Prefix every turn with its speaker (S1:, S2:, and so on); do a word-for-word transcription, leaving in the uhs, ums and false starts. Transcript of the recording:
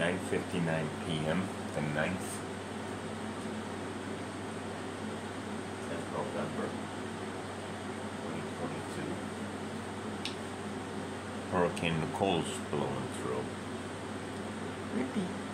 S1: nine fifty-nine p m the ninth of November twenty twenty-two. Hurricane Nicole's blowing through.
S2: Rippy.